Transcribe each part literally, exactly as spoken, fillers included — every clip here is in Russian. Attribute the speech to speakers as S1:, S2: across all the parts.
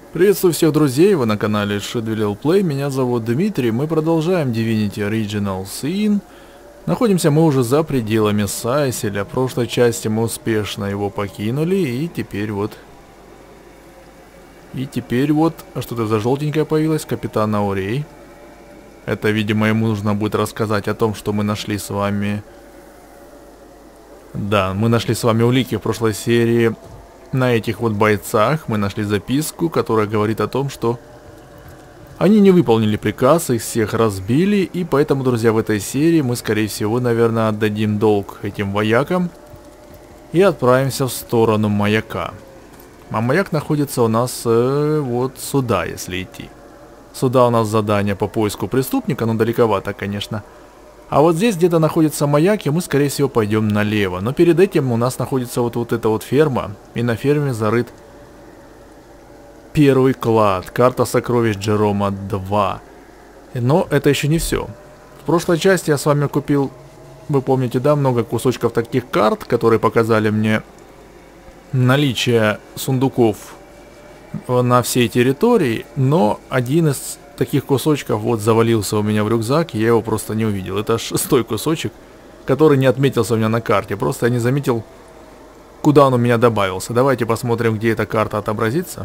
S1: Приветствую всех друзей, вы на канале Shadow Play, меня зовут Дмитрий, мы продолжаем Divinity Original Sin. Находимся мы уже за пределами Сайселя, в прошлой части мы успешно его покинули, и теперь вот... И теперь вот, а что это за желтенькая появилась? Капитан Аурей. Это, видимо, ему нужно будет рассказать о том, что мы нашли с вами... Да, мы нашли с вами улики в прошлой серии. На этих вот бойцах мы нашли записку, которая говорит о том, что они не выполнили приказ, их всех разбили, и поэтому, друзья, в этой серии мы, скорее всего, наверное, отдадим долг этим воякам и отправимся в сторону маяка. А маяк находится у нас э, вот сюда, если идти. Сюда у нас задание по поиску преступника, но далековато, конечно. А вот здесь где-то находится маяк, и мы, скорее всего, пойдем налево. Но перед этим у нас находится вот, вот эта вот ферма, и на ферме зарыт первый клад. Карта сокровищ Джерома два. Но это еще не все. В прошлой части я с вами купил, вы помните, да, много кусочков таких карт, которые показали мне наличие сундуков на всей территории, но один из таких кусочков вот завалился у меня в рюкзак, и я его просто не увидел. Это шестой кусочек, который не отметился у меня на карте. Просто я не заметил, куда он у меня добавился. Давайте посмотрим, где эта карта отобразится.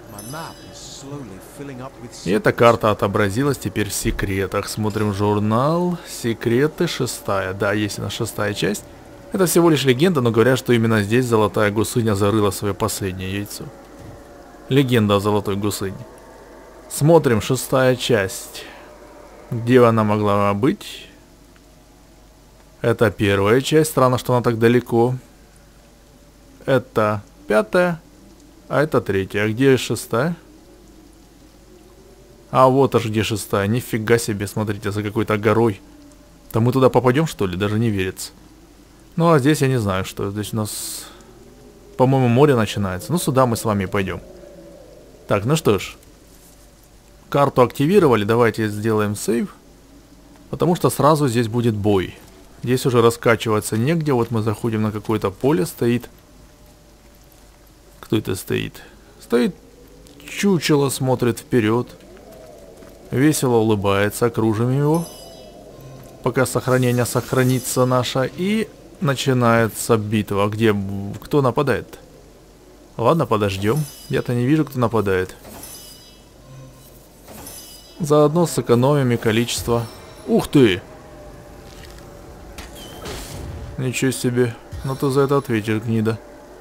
S1: И эта карта отобразилась теперь в секретах. Смотрим журнал. Секреты, шестая. Да, есть у нас шестая часть. Это всего лишь легенда, но говорят, что именно здесь золотая гусыня зарыла свое последнее яйцо. Легенда о золотой гусыне. Смотрим, шестая часть. Где она могла быть? Это первая часть. Странно, что она так далеко. Это пятая. А это третья. А где шестая? А вот аж где шестая. Нифига себе, смотрите, за какой-то горой. Да мы туда попадем, что ли? Даже не верится. Ну а здесь я не знаю, что. Здесь у нас, по-моему, море начинается. Ну сюда мы с вами пойдем. Так, ну что ж. Карту активировали, давайте сделаем сейв. Потому что сразу здесь будет бой. Здесь уже раскачиваться негде. Вот мы заходим на какое-то поле, стоит. Кто это стоит? Стоит чучело, смотрит вперед. Весело улыбается, окружим его. Пока сохранение сохранится наше. И начинается битва. Где? Кто нападает? Ладно, подождем. Я-то не вижу, кто нападает. Заодно сэкономим и количество. Ух ты! Ничего себе. Ну ты за это ответишь, гнида.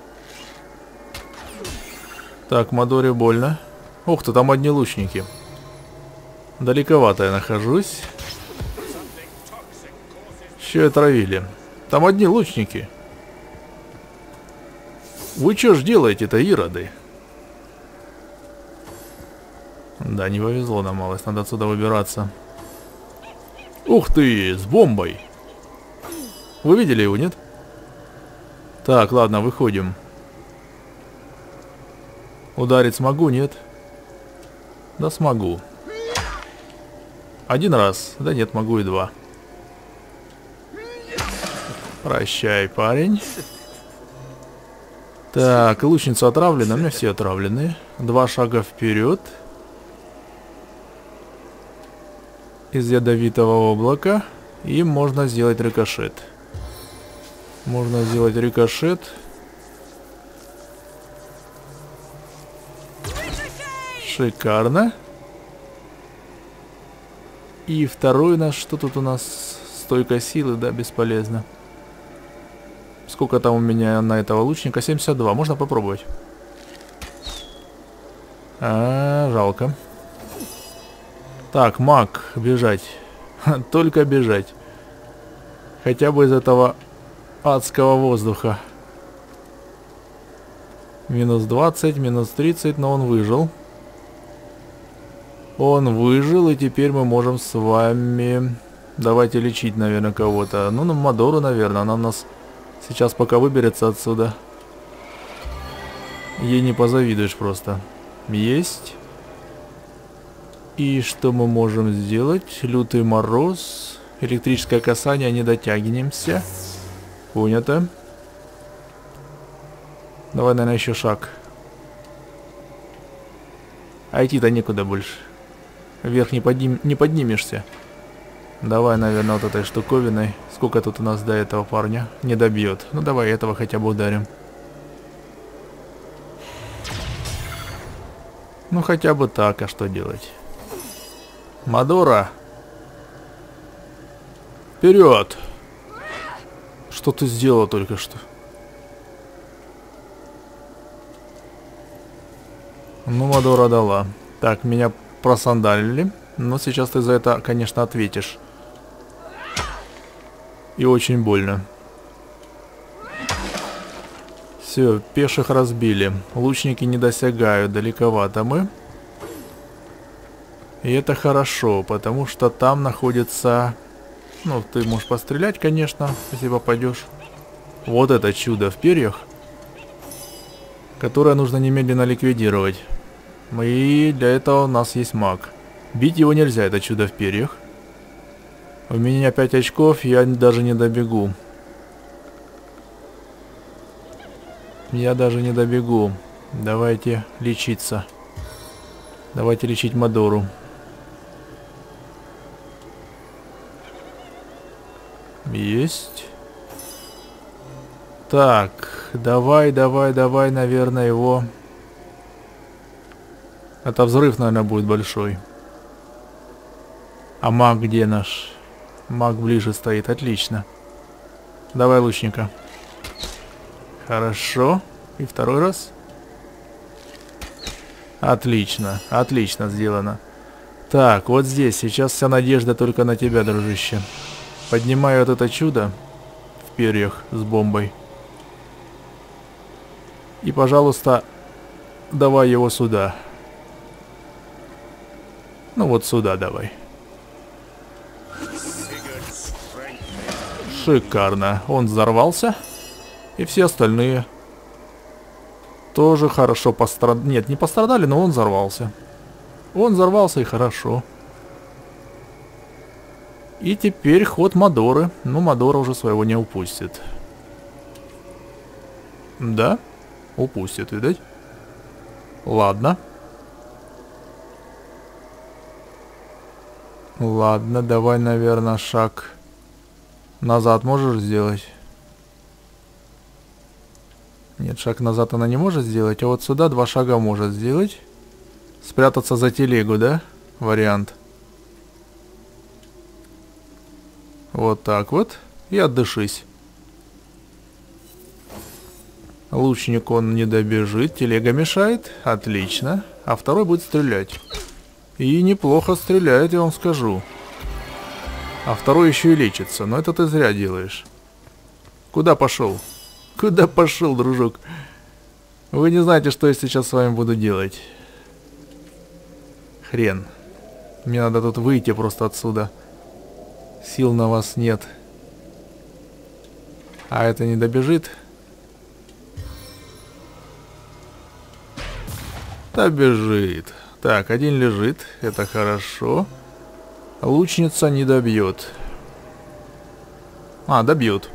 S1: Так, Мадоре больно. Ух ты, там одни лучники. Далековато я нахожусь. Еще и отравили. Там одни лучники. Вы что ж делаете-то, ироды? Да, не повезло нам малость, надо отсюда выбираться. Ух ты, с бомбой. Вы видели его, нет? Так, ладно, выходим. Ударить смогу, нет? Да смогу. Один раз, да нет, могу и два. Прощай, парень. Так, лучница отравлена, у меня все отравлены. Два шага вперед. Из ядовитого облака. И можно сделать рикошет. Можно сделать рикошет. Шикарно. И второй наш, что тут у нас? Стойка силы, да, бесполезно. Сколько там у меня на этого лучника? семьдесят два, можно попробовать. А, жалко. Так, маг, бежать. Только бежать. Хотя бы из этого адского воздуха. Минус двадцать, минус тридцать, но он выжил. Он выжил, и теперь мы можем с вами... Давайте лечить, наверное, кого-то. Ну, на Мадору, наверное, она у нас сейчас пока выберется отсюда. Ей не позавидуешь просто. Есть. И что мы можем сделать? Лютый мороз. Электрическое касание, не дотягиваемся. Понято. Давай, наверное, еще шаг. А идти-то некуда больше. Вверх не, подним... не поднимешься. Давай, наверное, вот этой штуковиной. Сколько тут у нас до этого парня? Не добьет. Ну давай этого хотя бы ударим. Ну хотя бы так, а что делать? Мадора! Вперед! Что ты сделала только что? Ну, Мадора дала. Так, меня просандалили. Но сейчас ты за это, конечно, ответишь. И очень больно. Все, пеших разбили. Лучники не досягают, далековато мы. И это хорошо, потому что там находится... Ну, ты можешь пострелять, конечно, если попадешь. Вот это чудо в перьях, которое нужно немедленно ликвидировать. И для этого у нас есть маг. Бить его нельзя, это чудо в перьях. У меня пять очков, я даже не добегу. Я даже не добегу. Давайте лечиться. Давайте лечить Мадору. Есть. Так, давай, давай, давай, наверное, его... Это взрыв, наверное, будет большой. А маг где наш? Маг ближе стоит, отлично. Давай лучника. Хорошо. И второй раз. Отлично, отлично сделано. Так, вот здесь. Сейчас вся надежда только на тебя, дружище. Поднимаю вот это чудо в перьях с бомбой. И, пожалуйста, давай его сюда. Ну вот сюда давай. Шикарно. Он взорвался. И все остальные тоже хорошо пострадали. Нет, не пострадали, но он взорвался. Он взорвался и хорошо. И теперь ход Мадоры. Ну, Мадора уже своего не упустит. Да? Упустит, видать? Ладно. Ладно, давай, наверное, шаг назад можешь сделать? Нет, шаг назад она не может сделать, а вот сюда два шага может сделать. Спрятаться за телегу, да? Вариант. Вот так вот. И отдышись. Лучник он не добежит, телега мешает. Отлично. А второй будет стрелять. И неплохо стреляет, я вам скажу. А второй еще и лечится. Но это ты зря делаешь. Куда пошел? Куда пошел, дружок? Вы не знаете, что я сейчас с вами буду делать. Хрен. Мне надо тут выйти просто отсюда. Сил на вас нет. А это не добежит? Добежит. Так, один лежит. Это хорошо. Лучница не добьет. А, добьет.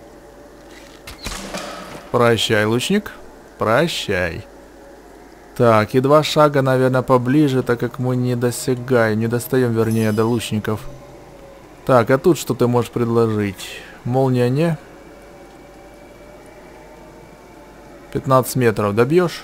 S1: Прощай, лучник. Прощай. Так, и два шага, наверное, поближе, так как мы не досягаем, не достаем, вернее, до лучников. Так, а тут что ты можешь предложить? Молния не? пятнадцать метров добьешь?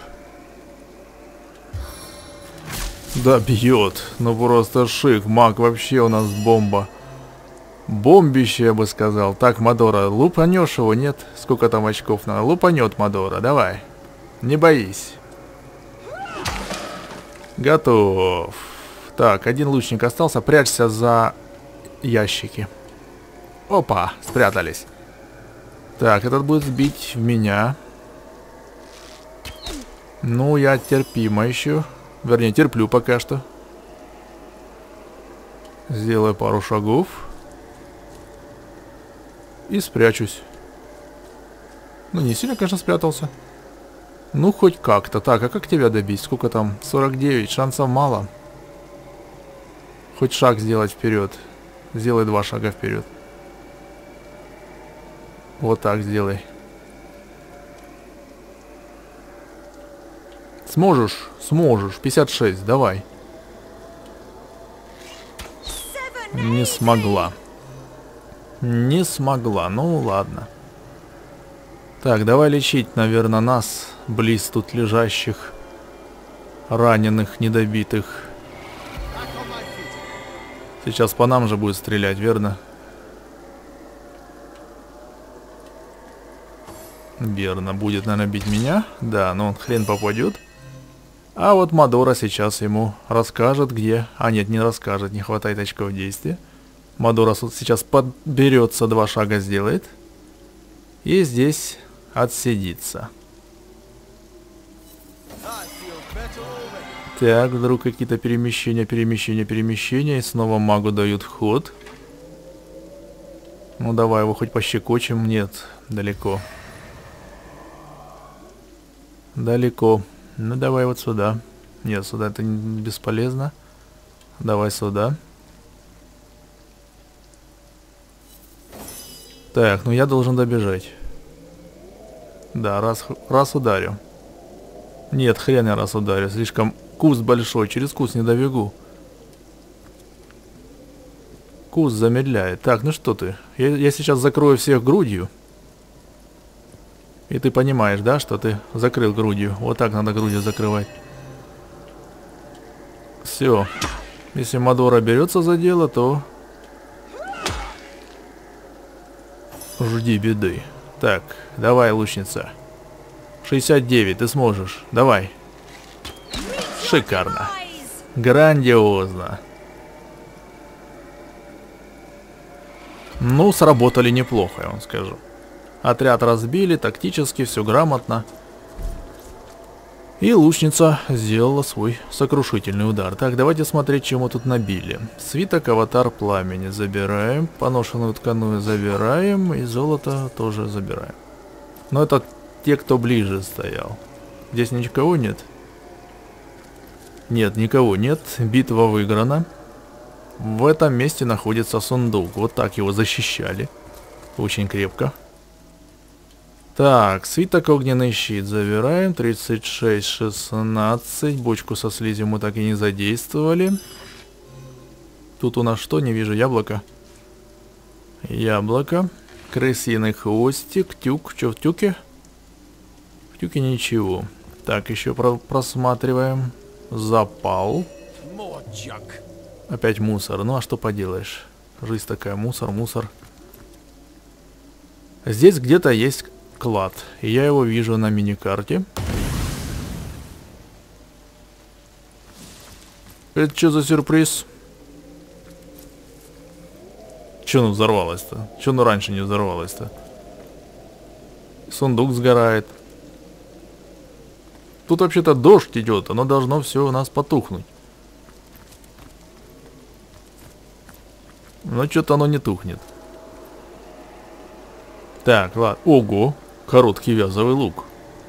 S1: Добьет. Ну просто шик. Маг вообще у нас бомба. Бомбище, я бы сказал. Так, Мадора, лупанешь его, нет? Сколько там очков надо? Лупанет Мадора, давай. Не боись. Готов. Так, один лучник остался. Прячься за ящики. Опа, спрятались. Так, этот будет бить в меня. Ну, я терпимо еще. Вернее, терплю пока что. Сделаю пару шагов. И спрячусь. Ну, не сильно, конечно, спрятался. Ну, хоть как-то. Так, а как тебя добить? Сколько там? сорок девять. Шансов мало. Хоть шаг сделать вперед. Сделай два шага вперед. Вот так сделай. Сможешь? Сможешь. пятьдесят шесть, давай. Не смогла. Не смогла, ну ладно. Так, давай лечить, наверное, нас, близ тут лежащих, раненых, недобитых. Сейчас по нам же будет стрелять, верно? Верно, будет, наверное, бить меня. Да, но он хрен попадет. А вот Мадора сейчас ему расскажет, где... А нет, не расскажет, не хватает очков действия. Мадора сейчас подберется, два шага сделает. И здесь отсидится. Так, вдруг какие-то перемещения, перемещения, перемещения. И снова магу дают ход. Ну давай его хоть пощекочем. Нет, далеко. Далеко. Ну давай вот сюда. Нет, сюда это бесполезно. Давай сюда. Так, ну я должен добежать. Да, раз, раз ударю. Нет, хрен я раз ударю. Слишком куст большой. Через куст не добегу. Куст замедляет. Так, ну что ты? Я, я сейчас закрою всех грудью. И ты понимаешь, да, что ты закрыл грудью. Вот так надо грудью закрывать. Все. Если Мадора берется за дело, то... жди беды. Так, давай, лучница. шестьдесят девять, ты сможешь. Давай. Шикарно. Грандиозно. Ну, сработали неплохо, я вам скажу. Отряд разбили, тактически, все грамотно. И лучница сделала свой сокрушительный удар. Так, давайте смотреть, чем мы тут набили. Свиток аватар пламени забираем. Поношенную тканую забираем. И золото тоже забираем. Но это те, кто ближе стоял. Здесь никого нет? Нет, никого нет. Битва выиграна. В этом месте находится сундук. Вот так его защищали. Очень крепко. Так, свиток огненный щит забираем. тридцать шесть, шестнадцать. Бочку со слизью мы так и не задействовали. Тут у нас что? Не вижу. Яблоко. Яблоко. Крысиный хвостик. Тюк. Что в тюке? В тюке ничего. Так, еще про просматриваем. Запал. Опять мусор. Ну а что поделаешь? Жизнь такая. Мусор, мусор. Здесь где-то есть... клад. И я его вижу на миникарте. Это что за сюрприз? Че ну взорвалось-то? Че ну раньше не взорвалось-то? Сундук сгорает. Тут вообще-то дождь идет. Оно должно все у нас потухнуть. Но что-то оно не тухнет. Так, ладно. Ого! Короткий вязовый лук.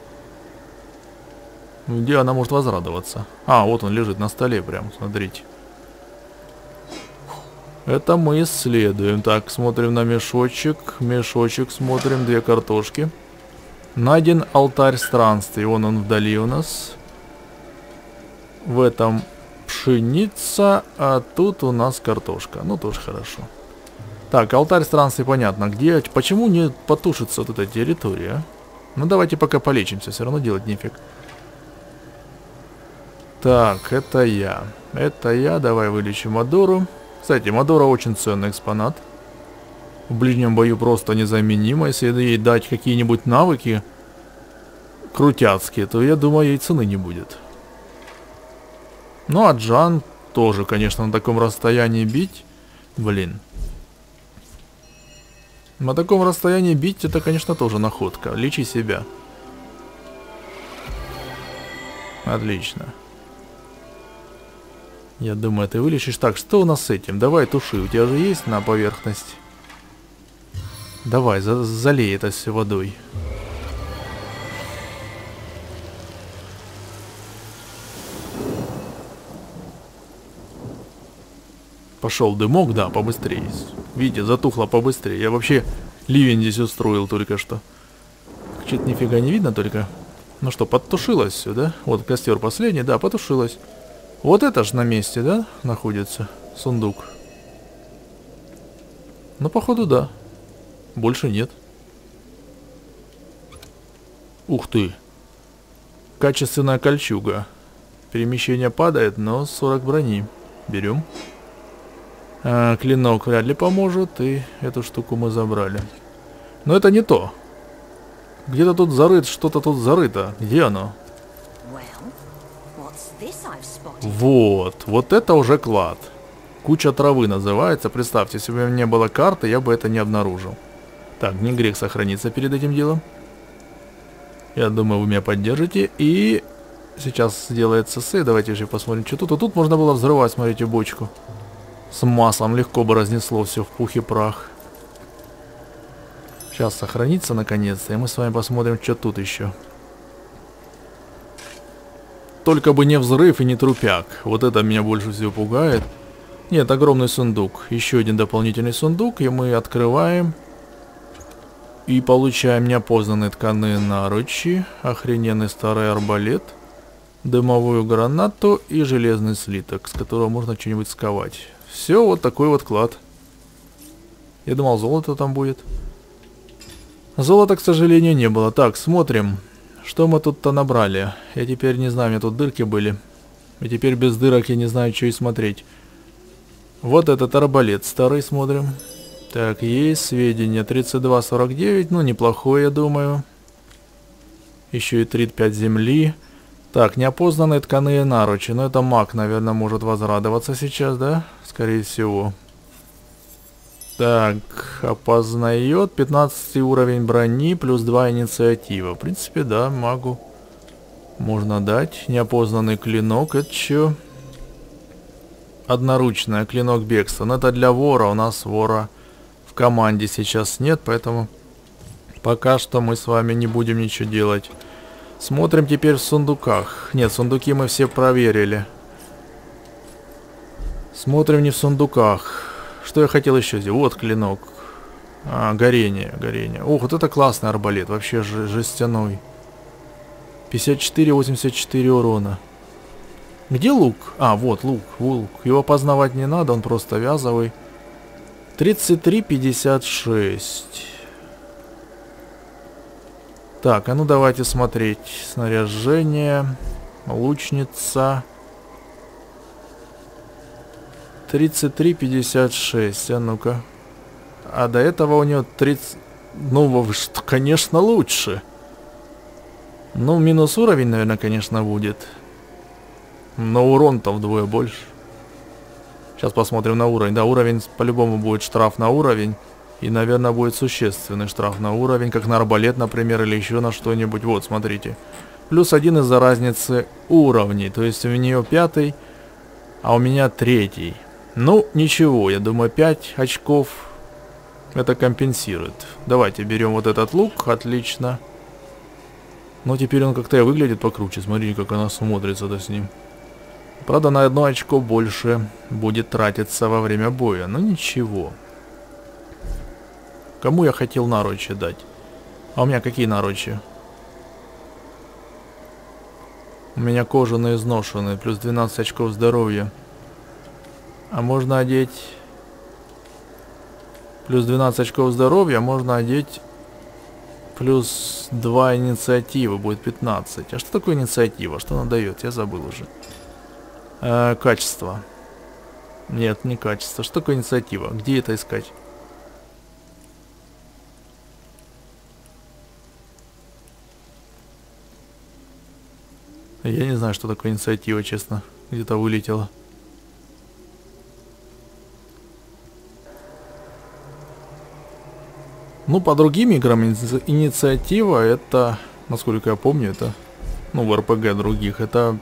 S1: Где она может возрадоваться? А, вот он лежит на столе прям, смотрите. Это мы исследуем. Так, смотрим на мешочек. Мешочек смотрим, две картошки. Найден алтарь странствий. Вон он вдали у нас. В этом пшеница, а тут у нас картошка. Ну, тоже хорошо. Так, алтарь странствий понятно. Где? Почему не потушится вот эта территория? Ну, давайте пока полечимся. Все равно делать нефиг. Так, это я. Это я. Давай вылечим Мадору. Кстати, Мадора очень ценный экспонат. В ближнем бою просто незаменима. Если ей дать какие-нибудь навыки крутяцкие, то, я думаю, ей цены не будет. Ну, а Джан тоже, конечно, на таком расстоянии бить. Блин. На таком расстоянии бить, это, конечно, тоже находка. Лечи себя. Отлично. Я думаю, ты вылечишь. Так, что у нас с этим? Давай туши. У тебя же есть на поверхность? Давай, за залей это все водой. Пошел дымок, да, побыстрее. Видите, затухло побыстрее. Я вообще ливень здесь устроил только что. Что-то нифига не видно только. Ну что, подтушилось все, да? Вот костер последний, да, потушилось. Вот это ж на месте, да, находится сундук. Ну, походу, да. Больше нет. Ух ты. Качественная кольчуга. Перемещение падает, но сорок брони. Берем. А, клинок вряд ли поможет, и эту штуку мы забрали. Но это не то. Где-то тут зарыт, что-то тут зарыто. Где оно? Вот, вот это уже клад. Куча травы называется. Представьте, если бы у меня не было карты, я бы это не обнаружил. Так, не грех сохраниться перед этим делом. Я думаю, вы меня поддержите. И сейчас сделается сейв. Давайте же посмотрим, что тут. А тут можно было взрывать, смотрите, бочку. С маслом легко бы разнесло все в пух и прах. Сейчас сохранится наконец-то, и мы с вами посмотрим, что тут еще. Только бы не взрыв и не трупяк. Вот это меня больше всего пугает. Нет, огромный сундук. Еще один дополнительный сундук, и мы открываем. И получаем неопознанные тканые наручи, охрененный старый арбалет, дымовую гранату и железный слиток, с которого можно что-нибудь сковать. Все, вот такой вот клад. Я думал, золото там будет. Золота, к сожалению, не было. Так, смотрим, что мы тут-то набрали. Я теперь не знаю, у меня тут дырки были. И теперь без дырок я не знаю, что и смотреть. Вот этот арбалет старый смотрим. Так, есть сведения. тридцать два сорок девять, ну неплохой, я думаю. Еще и тридцать пять земли. Так, неопознанные тканые наручи. Ну это маг, наверное, может возрадоваться сейчас, да? Скорее всего. Так, опознает. пятнадцатый уровень брони, плюс два инициатива. В принципе, да, магу можно дать. Неопознанный клинок. Это что? Одноручная, клинок бегства. Но это для вора. У нас вора в команде сейчас нет, поэтому пока что мы с вами не будем ничего делать. Смотрим теперь в сундуках. Нет, сундуки мы все проверили. Смотрим не в сундуках. Что я хотел еще сделать? Вот клинок. А, горение, горение. Ох, вот это классный арбалет. Вообще жестяной. пятьдесят четыре восемьдесят четыре урона. Где лук? А, вот лук, лук. Его познавать не надо, он просто вязовый. тридцать три пятьдесят шесть. Так, а ну давайте смотреть. Снаряжение. Лучница. тридцать три пятьдесят шесть. А ну-ка. А до этого у нее тридцать... Ну, что, конечно, лучше. Ну, минус уровень, наверное, конечно, будет. Но урон-то вдвое больше. Сейчас посмотрим на уровень. Да, уровень по-любому будет штраф на уровень. И, наверное, будет существенный штраф на уровень. Как на арбалет, например, или еще на что-нибудь. Вот, смотрите. Плюс один из-за разницы уровней. То есть у нее пятый, а у меня третий. Ну, ничего, я думаю, пять очков это компенсирует. Давайте берем вот этот лук, отлично. Но теперь он как-то выглядит покруче. Смотрите, как она смотрится-то с ним. Правда, на одно очко больше будет тратиться во время боя. Но ничего. Кому я хотел наручи дать? А у меня какие наручи? У меня кожаные изношенные, плюс двенадцать очков здоровья. А можно одеть... Плюс двенадцать очков здоровья, можно одеть... Плюс два инициативы, будет пятнадцать. А что такое инициатива? Что она дает? Я забыл уже. Э, качество. Нет, не качество. Что такое инициатива? Где это искать? Я не знаю, что такое инициатива, честно. Где-то вылетело. Ну, по другим играм инициатива это, насколько я помню, это, ну, в эр пэ гэ других, это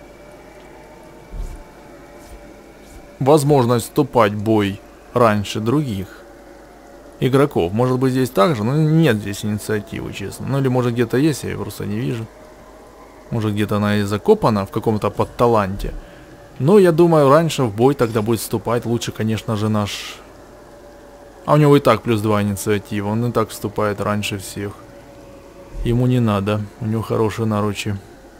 S1: возможность вступать в бой раньше других игроков. Может быть, здесь так же, но нет здесь инициативы, честно. Ну, или может где-то есть, я ее просто не вижу. Может где-то она и закопана в каком-то подталанте. Но я думаю, раньше в бой тогда будет вступать лучше, конечно же, наш... А у него и так плюс два инициатива, он и так вступает раньше всех. Ему не надо. У него хорошие наручи.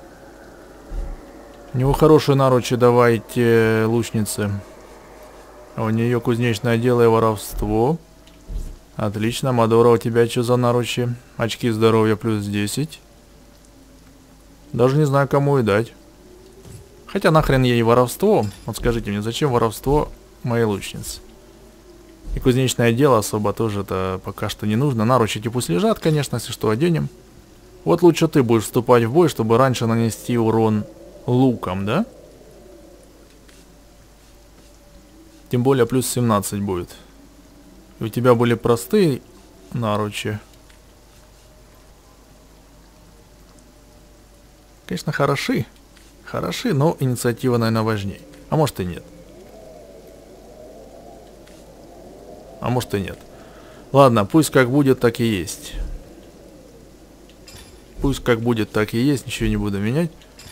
S1: У него хорошие наручи, давайте, лучницы. А у нее кузнечное дело и воровство. Отлично. Мадора, у тебя что за наручи? Очки здоровья плюс десять. Даже не знаю, кому и дать. Хотя нахрен ей воровство. Вот скажите мне, зачем воровство моей лучницы? И кузнечное дело особо тоже-то пока что не нужно. Наручи пусть лежат, конечно, если что, оденем. Вот лучше ты будешь вступать в бой, чтобы раньше нанести урон луком, да? Тем более плюс семнадцать будет. И у тебя были простые наручи. Конечно, хороши. Хороши, но инициатива, наверное, важнее. А может и нет. А может и нет. Ладно, пусть как будет, так и есть. Пусть как будет, так и есть. Ничего не буду менять.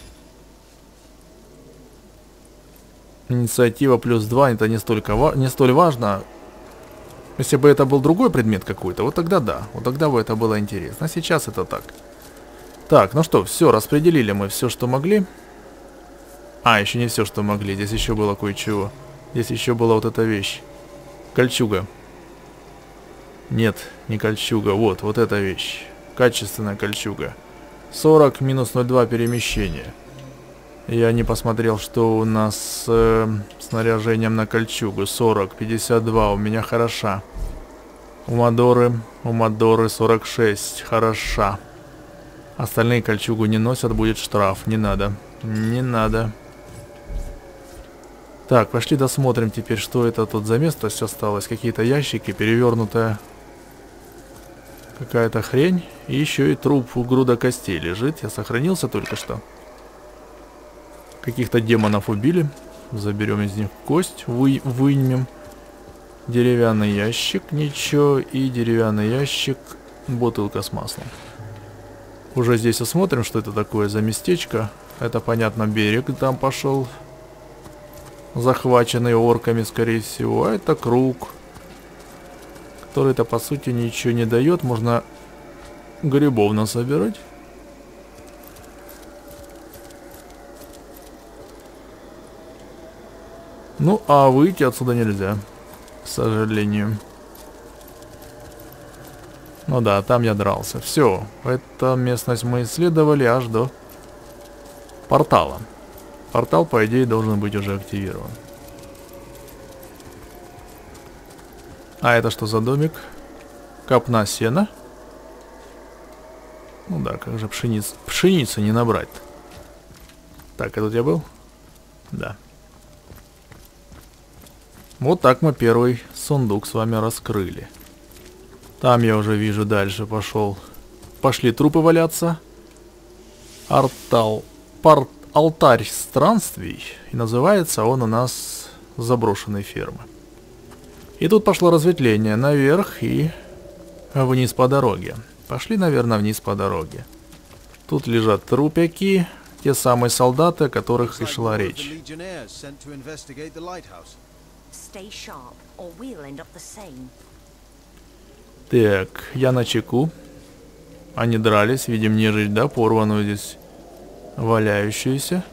S1: Инициатива плюс два, это не, столько, не столь важно. Если бы это был другой предмет какой-то, вот тогда да. Вот тогда бы это было интересно. А сейчас это так. Так, ну что, все, распределили мы все, что могли. А, еще не все, что могли. Здесь еще было кое-чего. Здесь еще была вот эта вещь. Кольчуга. Нет, не кольчуга. Вот, вот эта вещь. Качественная кольчуга. сорок минус ноль два перемещения. Я не посмотрел, что у нас э, с снаряжением на кольчугу. сорок, пятьдесят два. У меня хороша. У Мадоры, у Мадоры сорок шесть. Хороша. Остальные кольчугу не носят, будет штраф. Не надо. Не надо. Так, пошли досмотрим теперь, что это тут за место осталось. Какие-то ящики, перевернутая какая-то хрень. И еще и труп у груда костей лежит. Я сохранился только что. Каких-то демонов убили. Заберем из них кость, вы, вынем. Деревянный ящик, ничего. И деревянный ящик, бутылка с маслом. Уже здесь осмотрим, что это такое за местечко. Это, понятно, берег там пошел. Захваченный орками, скорее всего. А это круг, который-то, по сути, ничего не дает. Можно грибов насобирать. Ну, а выйти отсюда нельзя, к сожалению. Ну да, там я дрался. Все, эту местность мы исследовали аж до портала. Портал, по идее, должен быть уже активирован. А это что за домик? Копна сена. Ну да, как же пшениц... пшеницу не набрать. Так, а тут я был? Да. Вот так мы первый сундук с вами раскрыли. Там я уже вижу, дальше пошел. Пошли трупы валяться. Артал... Пар... Алтарь странствий. И называется он у нас заброшенной фермы. И тут пошло разветвление наверх и вниз по дороге. Пошли, наверное, вниз по дороге. Тут лежат трупяки. Те самые солдаты, о которых и шла речь. Так, я на чеку. Они дрались, видим нежить, да, порванную здесь валяющуюся.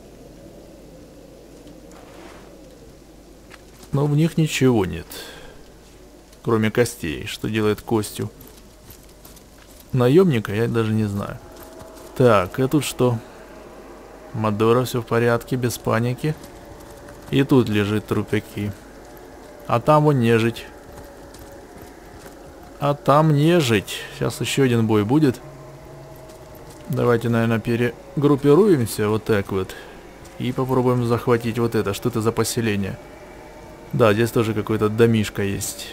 S1: Но в них ничего нет, кроме костей. Что делает костью наемника, я даже не знаю. Так, и тут что? Мадора, все в порядке, без паники. И тут лежит трупяки. А там вон нежить. А там нежить. Сейчас еще один бой будет. Давайте, наверное, перегруппируемся вот так вот. И попробуем захватить вот это. Что это за поселение? Да, здесь тоже какой-то домишко есть.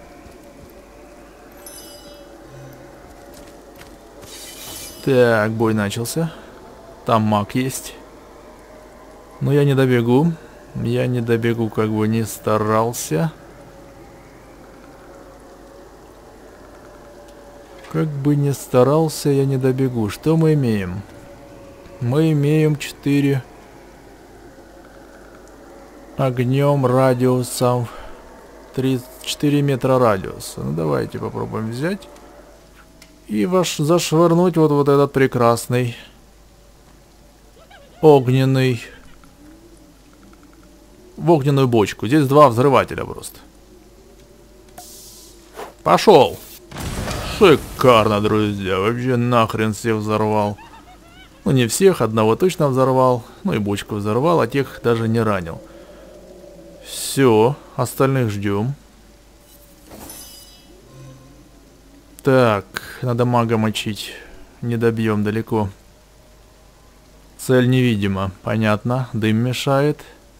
S1: Так, бой начался. Там маг есть. Но я не добегу. Я не добегу, как бы не старался. Как бы не старался, я не добегу. Что мы имеем? Мы имеем четыре огнем радиусом тридцать четыре метра радиуса. Ну давайте попробуем взять И ваш зашвырнуть вот, вот этот прекрасный огненный в огненную бочку. Здесь два взрывателя просто. Пошел. Шикарно, друзья. Вообще нахрен всех взорвал. Ну, не всех, одного точно взорвал. Ну и бочку взорвал, а тех даже не ранил. Все, остальных ждем. Так, надо мага мочить. Не добьем далеко. Цель невидима. Понятно. Дым мешает.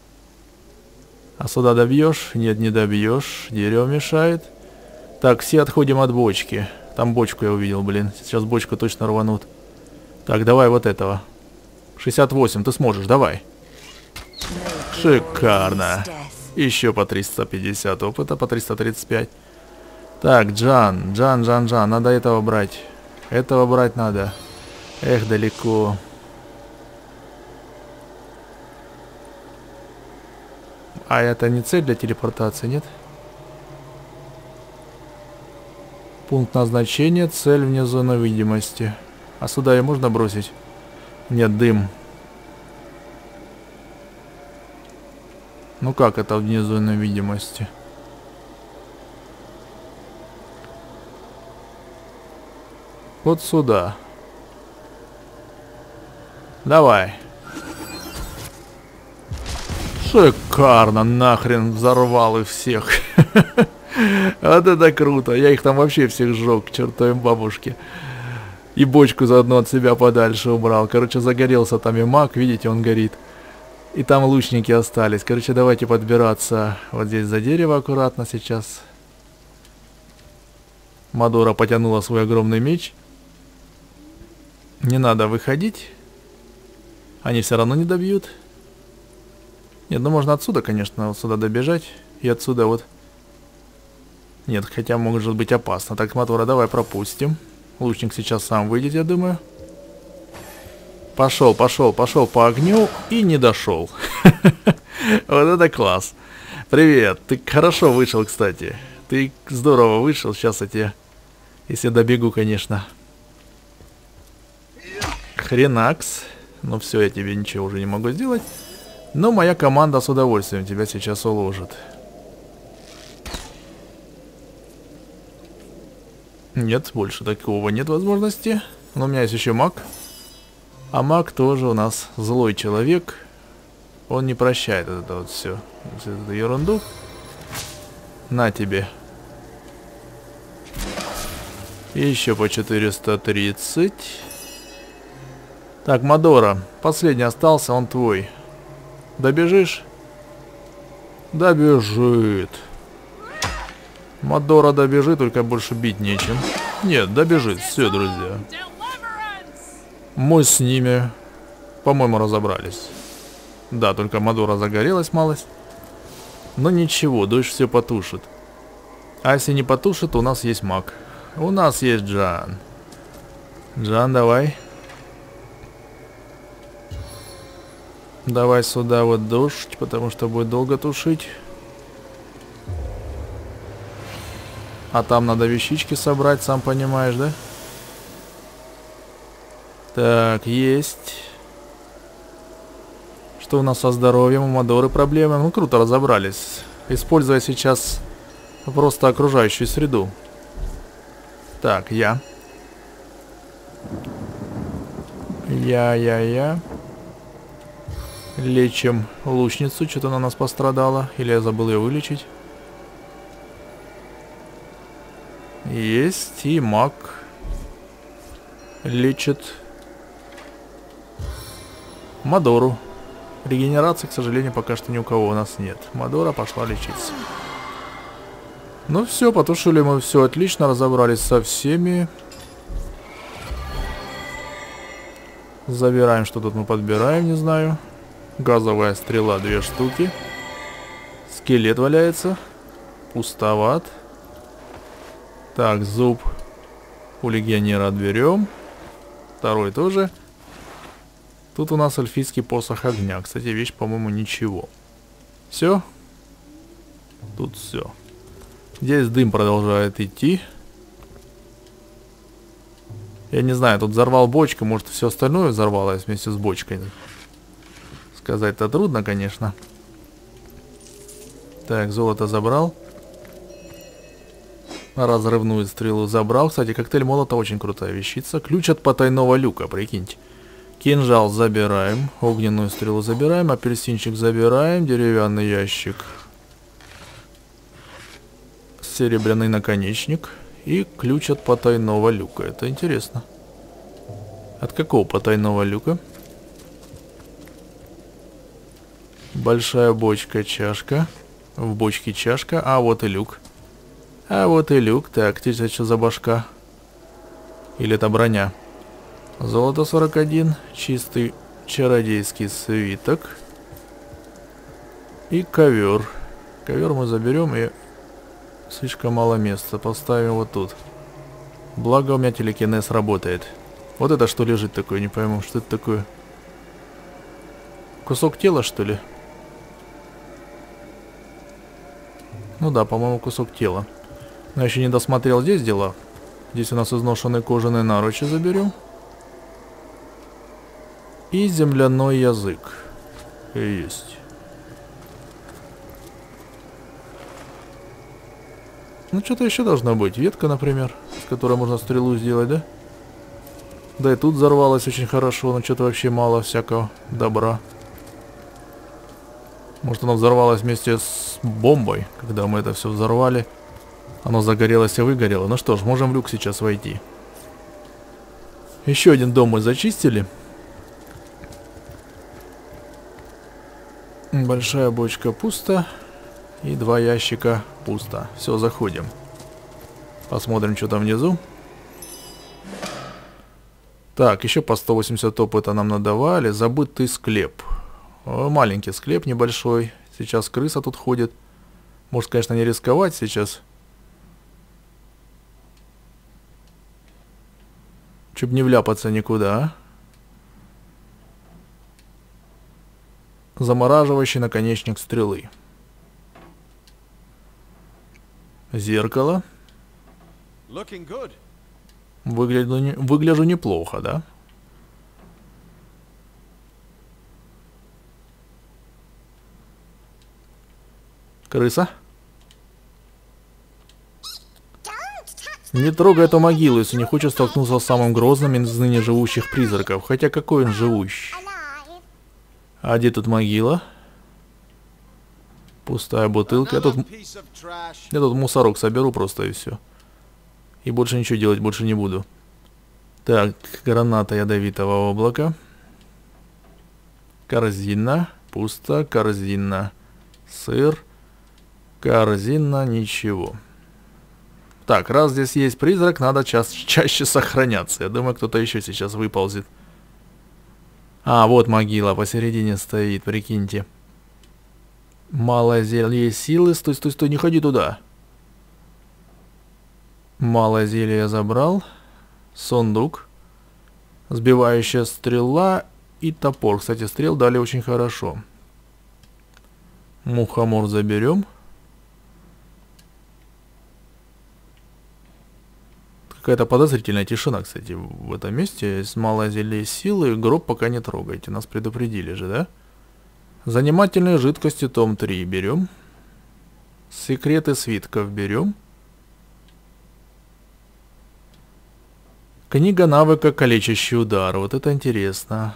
S1: А сюда добьешь? Нет, не добьешь. Дерево мешает. Так, все отходим от бочки. Там бочку я увидел, блин. Сейчас бочку точно рванут. Так, давай вот этого. шестьдесят восемь, ты сможешь, давай. Шикарно. Еще по триста пятьдесят опыта, по триста тридцать пять. Так, Джан, Джан, Джан, Джан. Надо этого брать. Этого брать надо. Эх, далеко. А это не цель для телепортации, нет? Пункт назначения, цель вне зоны видимости. А сюда ее можно бросить? Нет, дым. Ну как это вне зоны видимости? Вот сюда. Давай. Шикарно, нахрен взорвал их всех. Вот это круто. Я их там вообще всех сжег к чертовой бабушке. И бочку заодно от себя подальше убрал. Короче, загорелся там и маг. Видите, он горит. И там лучники остались. Короче, давайте подбираться. Вот здесь за дерево аккуратно сейчас. Мадора потянула свой огромный меч. Не надо выходить. Они все равно не добьют. Нет, ну можно отсюда, конечно, вот сюда добежать. И отсюда вот. Нет, хотя может быть опасно. Так, Мадора, давай пропустим. Лучник сейчас сам выйдет, я думаю. Пошел, пошел, пошел по огню и не дошел. Вот это класс. Привет, ты хорошо вышел, кстати. Ты здорово вышел. Сейчас я тебе, если добегу, конечно. Хренакс. Ну все, я тебе ничего уже не могу сделать. Но моя команда с удовольствием тебя сейчас уложит. Нет, больше такого нет возможности. Но у меня есть еще маг. А маг тоже у нас злой человек. Он не прощает это вот все. Эту ерунду. На тебе. И еще по четыреста тридцать. Так, Мадора. Последний остался, он твой. Добежишь? Добежит. Мадора добежит, только больше бить нечем. Нет, добежит. Все, друзья. Мы с ними, по-моему, разобрались. Да, только Мадора загорелась малость. Но ничего, дождь все потушит. А если не потушит, то у нас есть маг. У нас есть Джан. Джан, давай. Давай сюда вот дождь, потому что будет долго тушить. А там надо вещички собрать, сам понимаешь, да? Так, есть. Что у нас со здоровьем? У Мадоры проблемы. Ну, круто разобрались. Используя сейчас просто окружающую среду. Так, я. Я-я-я. Лечим лучницу. Что-то она у нас пострадала. Или я забыл ее вылечить. Есть. И маг лечит Мадору. Регенерации, к сожалению, пока что ни у кого у нас нет. Мадора пошла лечиться. Ну все, потушили мы все отлично. Разобрались со всеми. Забираем, что тут мы подбираем, не знаю. Газовая стрела, две штуки. Скелет валяется. Пустоват. Так, зуб у легионера отберем. Второй тоже. Тут у нас эльфийский посох огня. Кстати, вещь, по-моему, ничего. Все. Тут все. Здесь дым продолжает идти. Я не знаю, тут взорвал бочку, может все остальное взорвалось вместе с бочкой. Сказать-то трудно, конечно. Так, золото забрал. Разрывную стрелу забрал. Кстати, коктейль молота очень крутая вещица. Ключ от потайного люка, прикиньте. Кинжал забираем. Огненную стрелу забираем. Апельсинчик забираем. Деревянный ящик. Серебряный наконечник. И ключ от потайного люка. Это интересно. От какого потайного люка? Большая бочка, чашка. В бочке чашка. А вот и люк. А вот и люк. Так, здесь что за башка? Или это броня? Золото сорок один. Чистый чародейский свиток. И ковер. Ковер мы заберем, и слишком мало места. Поставим вот тут. Благо у меня телекинез работает. Вот это что лежит такое, не пойму, что это такое. Кусок тела, что ли? Ну да, по-моему, кусок тела. Но я еще не досмотрел здесь дела. Здесь у нас изношенные кожаные наручи заберем. И земляной язык. Есть. Ну, что-то еще должно быть. Ветка, например, с которой можно стрелу сделать, да? Да и тут взорвалось очень хорошо, но что-то вообще мало всякого добра. Может, оно взорвалось вместе с бомбой, когда мы это все взорвали. Оно загорелось и выгорело. Ну что ж, можем в люк сейчас войти. Еще один дом мы зачистили. Большая бочка пусто. И два ящика пусто. Все, заходим. Посмотрим, что там внизу. Так, еще по сто восемьдесят опыта нам надавали. Забытый склеп. О, маленький склеп небольшой. Сейчас крыса тут ходит. Может, конечно, не рисковать сейчас. Чтоб не вляпаться никуда, а? Замораживающий наконечник стрелы. Зеркало. Выгляжу, не, выгляжу неплохо, да? Крыса. Не трогай эту могилу, если не хочешь столкнуться с самым грозным из ныне живущих призраков. Хотя какой он живущий? А где тут могила? Пустая бутылка. Я тут, я тут мусорок соберу просто и все. И больше ничего делать больше не буду. Так, граната ядовитого облака. Корзина. Пусто. Корзина. Сыр. Корзина. Ничего. Так, раз здесь есть призрак, надо ча чаще сохраняться. Я думаю, кто-то еще сейчас выползет. А, вот могила посередине стоит, прикиньте. Малое зелье силы. Стой, стой, стой, не ходи туда. Малое зелье я забрал. Сундук. Сбивающая стрела и топор. Кстати, стрел дали очень хорошо. Мухомор заберем. Какая-то подозрительная тишина, кстати, в этом месте. Есть малое зелье силы. Гроб пока не трогайте. Нас предупредили же, да? Занимательные жидкости, том три берем. Секреты свитков берем. Книга навыка калечащий удар. Вот это интересно.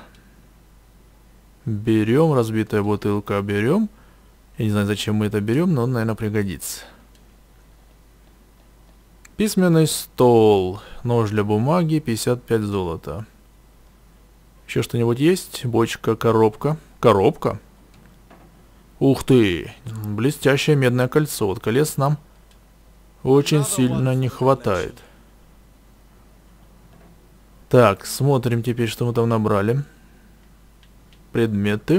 S1: Берем. Разбитая бутылка берем. Я не знаю, зачем мы это берем, но он, наверное, пригодится. Письменный стол. Нож для бумаги. пятьдесят пять золота. Еще что-нибудь есть? Бочка, коробка. Коробка? Ух ты! Блестящее медное кольцо. Вот колец нам очень сильно не хватает. Так, смотрим теперь, что мы там набрали. Предметы.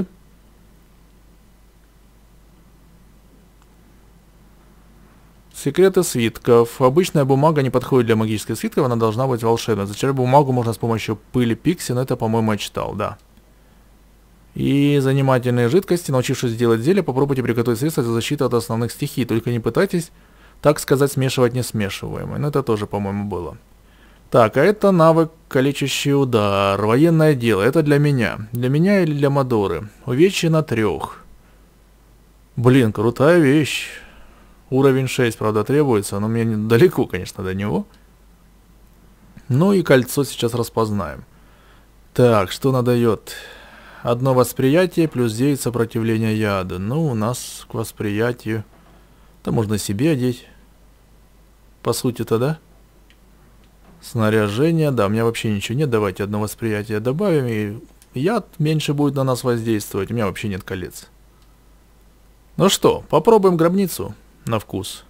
S1: Секреты свитков. Обычная бумага не подходит для магических свитков, она должна быть волшебной. Зачем бумагу можно с помощью пыли пикси, но это, по-моему, я читал, да. И занимательные жидкости. Научившись делать зелье, попробуйте приготовить средства для защиты от основных стихий. Только не пытайтесь, так сказать, смешивать несмешиваемое. Но это тоже, по-моему, было. Так, а это навык калечащий удар. Военное дело. Это для меня. Для меня или для Мадоры? Увечье на трех. Блин, крутая вещь. Уровень шесть, правда, требуется, но мне далеко, конечно, до него. Ну и кольцо сейчас распознаем. Так, что она дает? Одно восприятие плюс девять сопротивления яда. Ну, у нас к восприятию... Да можно себе одеть. По сути-то, да? Снаряжение, да, у меня вообще ничего нет. Давайте одно восприятие добавим, и яд меньше будет на нас воздействовать. У меня вообще нет колец. Ну что, попробуем гробницу на вкус.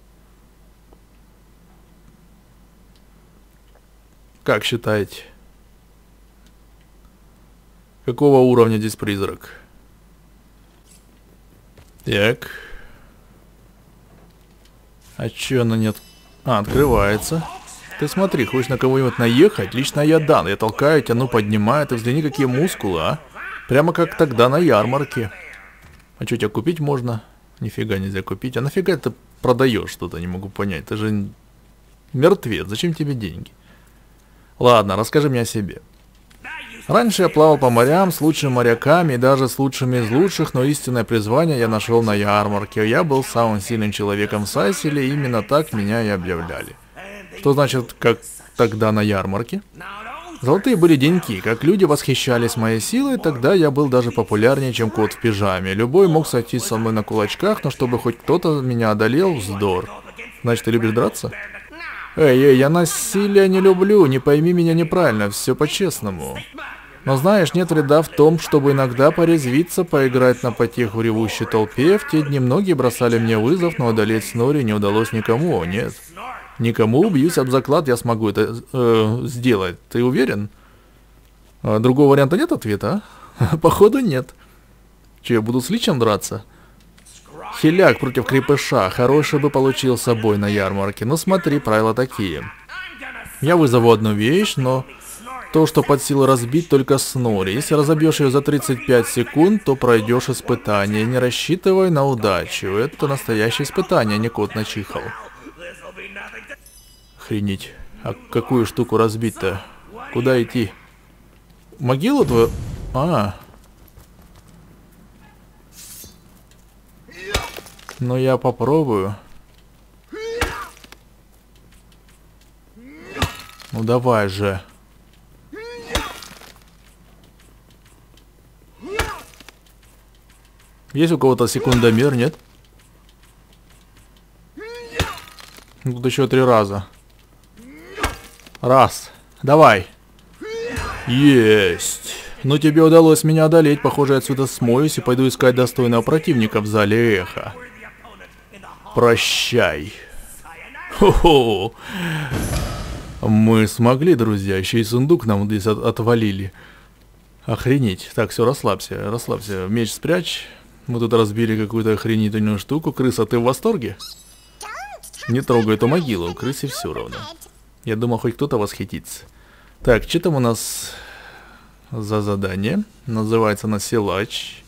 S1: Как считаете? Какого уровня здесь призрак? Так. А чё она нет? А, открывается. Ты смотри, хочешь на кого-нибудь наехать? Лично я дан. Я толкаю, тяну, поднимаю. Ты взгляни, какие мускулы, а? Прямо как тогда на ярмарке. А что, тебя купить можно? Нифига нельзя купить. А нафига ты продаешь что-то? Не могу понять. Ты же мертвец. Зачем тебе деньги? Ладно, расскажи мне о себе. Раньше я плавал по морям с лучшими моряками и даже с лучшими из лучших, но истинное призвание я нашел на ярмарке. Я был самым сильным человеком в Сайселе, и именно так меня и объявляли. Что значит, как тогда на ярмарке? Золотые были деньги, как люди восхищались моей силой, тогда я был даже популярнее, чем кот в пижаме. Любой мог сойтись со мной на кулачках, но чтобы хоть кто-то меня одолел, вздор. Значит, ты любишь драться? Эй, эй, я насилие не люблю, не пойми меня неправильно, все по-честному. Но знаешь, нет вреда в том, чтобы иногда порезвиться, поиграть на потеху ревущей толпе. В те дни многие бросали мне вызов, но одолеть Снори не удалось никому, нет. Никому, бьюсь об заклад, я смогу это э, сделать. Ты уверен? А другого варианта нет ответа, а? Походу нет. Че, я буду с Личем драться? Хиляк против крепыша. Хороший бы получился бой на ярмарке. Но смотри, правила такие. Я вызову одну вещь, но то, что под силу разбить, только Снори. Если разобьешь ее за тридцать пять секунд, то пройдешь испытание. Не рассчитывай на удачу. Это настоящее испытание, а не кот начихал. Охренеть. А какую штуку разбить-то? Куда идти? Могилу твою? А. Ну я попробую. Ну давай же. Есть у кого-то секундомер, нет? Тут еще три раза. Раз. Давай. Есть. Ну тебе удалось меня одолеть. Похоже, я отсюда смоюсь и пойду искать достойного противника в зале Эхо. Прощай. Хо-хо. Мы смогли, друзья. Еще и сундук нам здесь от отвалили. Охренеть. Так, все, расслабься, расслабься. Меч спрячь. Мы тут разбили какую-то охренительную штуку. Крыса, ты в восторге? Не трогай эту могилу, крысе все равно. Я думал, хоть кто-то восхитится. Так, что там у нас за задание? Называется оно «Силач».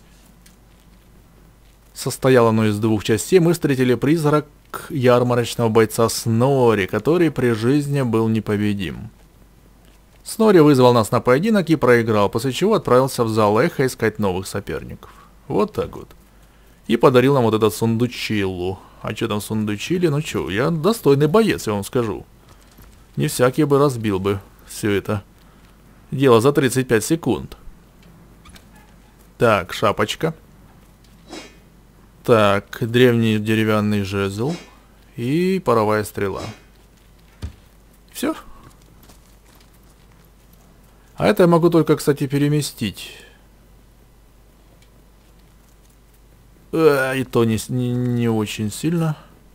S1: Состояло оно из двух частей. Мы встретили призрак ярмарочного бойца Снори, который при жизни был непобедим. Снори вызвал нас на поединок и проиграл, после чего отправился в зал Эхо искать новых соперников. Вот так вот. И подарил нам вот этот сундучилу. А что там сундучили? Ну что, я достойный боец, я вам скажу. Не всякий бы разбил бы все это дело за тридцать пять секунд. Так, шапочка. Так, древний деревянный жезл. И паровая стрела. Все. А это я могу только, кстати, переместить. Э, и то не, не, не очень сильно.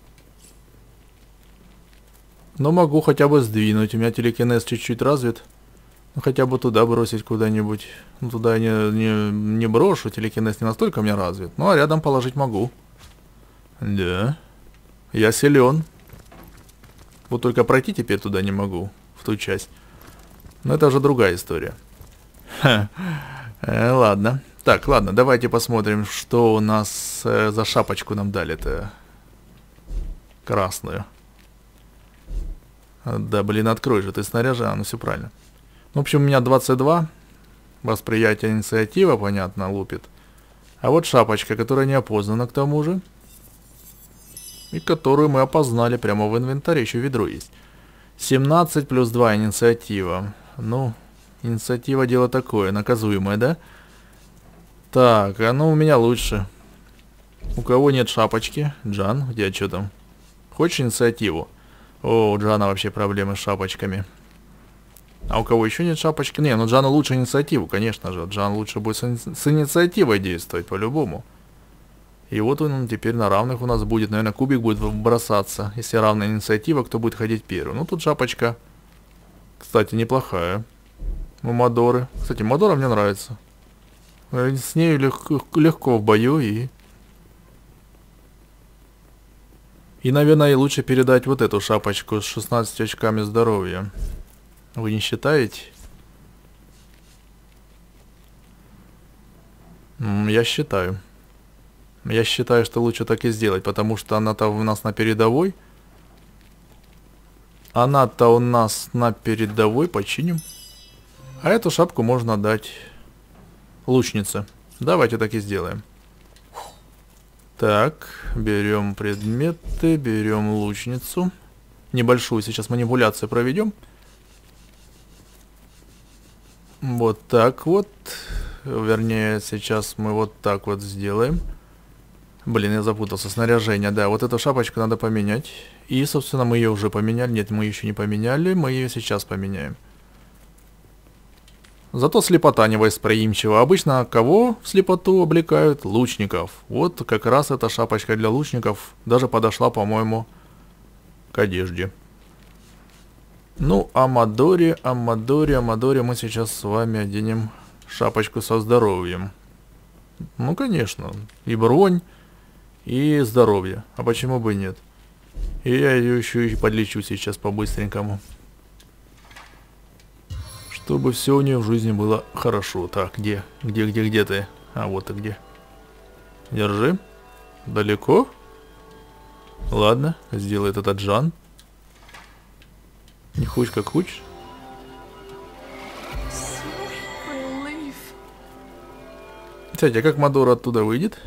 S1: Но могу хотя бы сдвинуть. У меня телекинез чуть-чуть развит. Ну, хотя бы туда бросить куда-нибудь. Ну, туда я не, не, не брошу. Телекинез не настолько у меня развит. Ну, а рядом положить могу. Да. Я силен. Вот только пройти теперь туда не могу. В ту часть. Но это уже другая история. Ха. Э, ладно. Так, ладно, давайте посмотрим, что у нас э, за шапочку нам дали-то. Красную. Да, блин, открой же, ты снаряжа, ну все правильно. В общем, у меня двадцать два. Восприятие инициатива, понятно, лупит. А вот шапочка, которая не опознана к тому же. И которую мы опознали прямо в инвентаре, еще ведро есть. семнадцать плюс два инициатива. Ну, инициатива дело такое, наказуемое, да? Так, а ну у меня лучше. У кого нет шапочки? Джан, где что там? Хочешь инициативу? О, у Джана вообще проблемы с шапочками. А у кого еще нет шапочки? Не, ну Джану лучше инициативу, конечно же. Джан лучше будет с, ини с инициативой действовать, по-любому. И вот он теперь на равных у нас будет. Наверное, кубик будет бросаться. Если равная инициатива, кто будет ходить первым? Ну, тут шапочка, кстати, неплохая. У Мадоры. Кстати, Мадора мне нравится. С ней легко, легко в бою и... И, наверное, и лучше передать вот эту шапочку с шестнадцатью очками здоровья. Вы не считаете? Я считаю. Я считаю, что лучше так и сделать, потому что она-то у нас на передовой. Она-то у нас на передовой, починим. А эту шапку можно дать лучнице. Давайте так и сделаем. Так, берем предметы, берем лучницу. Небольшую сейчас манипуляцию проведем. Вот так вот. Вернее, сейчас мы вот так вот сделаем. Блин, я запутался. Снаряжение, да. Вот эту шапочку надо поменять. И, собственно, мы ее уже поменяли. Нет, мы ее еще не поменяли. Мы ее сейчас поменяем. Зато слепота невосприимчива. Обычно кого в слепоту облекают? Лучников. Вот как раз эта шапочка для лучников даже подошла, по-моему, к одежде. Ну, Амадоре, Амадоре, Амадоре мы сейчас с вами оденем шапочку со здоровьем. Ну, конечно. И бронь, и здоровье. А почему бы нет? И я ее еще и подлечу сейчас по-быстренькому. Чтобы все у нее в жизни было хорошо. Так, где? Где, где, где ты? А, вот ты где. Держи. Далеко? Ладно, сделает этот Джан. Не хочешь, как хочешь. Кстати, а как Мадора оттуда выйдет?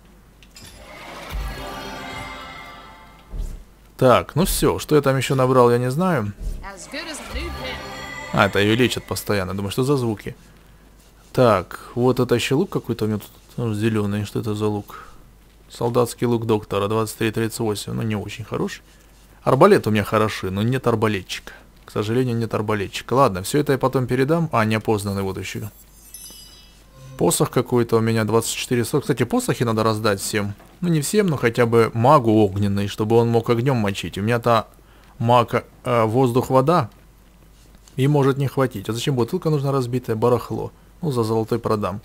S1: Так, ну все, что я там еще набрал, я не знаю. А, это ее лечат постоянно. Думаю, что за звуки? Так, вот это еще лук какой-то у меня тут ну, зеленый. Что это за лук? Солдатский лук доктора двадцать три тридцать восемь. Ну, не очень хороший. Арбалет у меня хороший, но нет арбалетчика. К сожалению, нет арбалетчика. Ладно, все это я потом передам. А, неопознанный вот еще. Посох какой-то у меня двадцать четыре сорок. Кстати, посохи надо раздать всем. Ну, не всем, но хотя бы магу огненный, чтобы он мог огнем мочить. У меня-то маг э, воздух-вода. И может не хватить. А зачем бутылка нужна разбитая? Барахло. Ну, за золотой продам.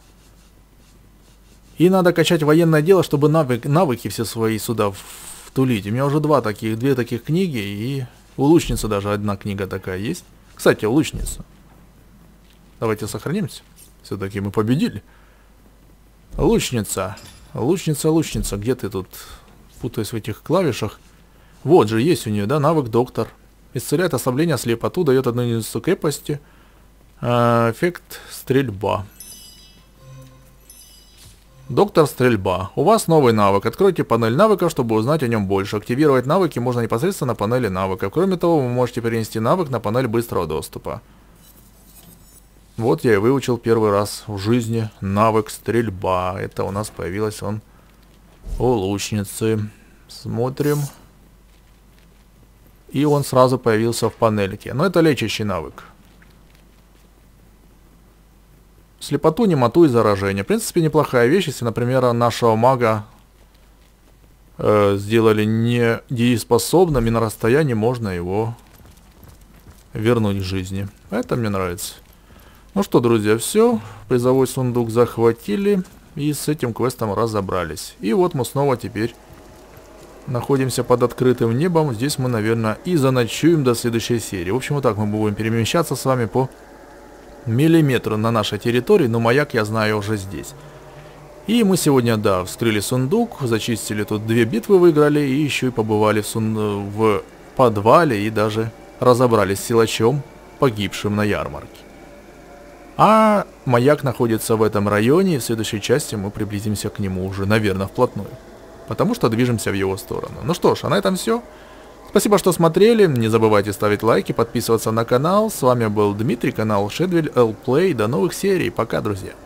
S1: И надо качать военное дело, чтобы навык, навыки все свои сюда втулить. У меня уже два таких, две таких книги. И у лучницы даже одна книга такая есть. Кстати, лучница. Давайте сохранимся. Все-таки мы победили. Лучница. Лучница, лучница. Где ты тут? Путаюсь в этих клавишах. Вот же, есть у нее, да, навык доктор. Исцеляет ослабление, слепоту, дает одну единицу крепости. А, эффект стрельба. Доктор стрельба. У вас новый навык. Откройте панель навыков, чтобы узнать о нем больше. Активировать навыки можно непосредственно на панели навыков. Кроме того, вы можете перенести навык на панель быстрого доступа. Вот я и выучил первый раз в жизни навык стрельба. Это у нас появилось он у лучницы. Смотрим. И он сразу появился в панельке. Но это лечащий навык. Слепоту, немоту и заражение. В принципе, неплохая вещь, если, например, нашего мага э, сделали недееспособным, и на расстоянии можно его вернуть к жизни. Это мне нравится. Ну что, друзья, все. Призовой сундук захватили. И с этим квестом разобрались. И вот мы снова теперь находимся под открытым небом. Здесь мы, наверное, и заночуем до следующей серии. В общем, вот так мы будем перемещаться с вами по миллиметру на нашей территории. Но маяк, я знаю, уже здесь. И мы сегодня, да, вскрыли сундук, зачистили тут две битвы, выиграли. И еще и побывали в, сун... в подвале и даже разобрались с силачом, погибшим на ярмарке. А маяк находится в этом районе, и в следующей части мы приблизимся к нему уже, наверное, вплотную. Потому что движемся в его сторону. Ну что ж, а на этом все. Спасибо, что смотрели. Не забывайте ставить лайки, подписываться на канал. С вами был Дмитрий, канал Shadwell эл Play. До новых серий. Пока, друзья.